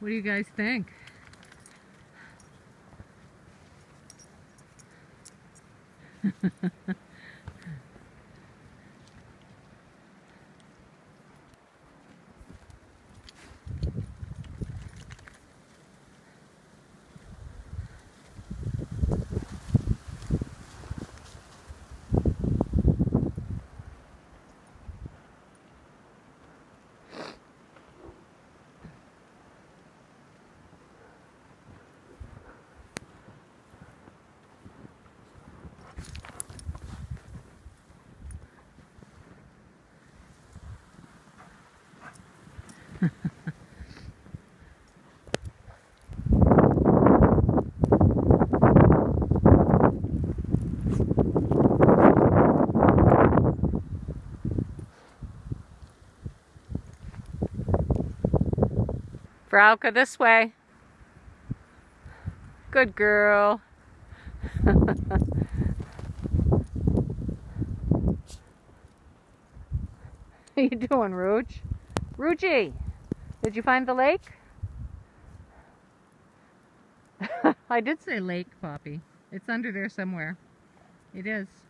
What do you guys think? Frauke, this way. Good girl. What are you doing, Rouge? Rougie, did you find the lake? I did say lake, Poppy. It's under there somewhere. It is.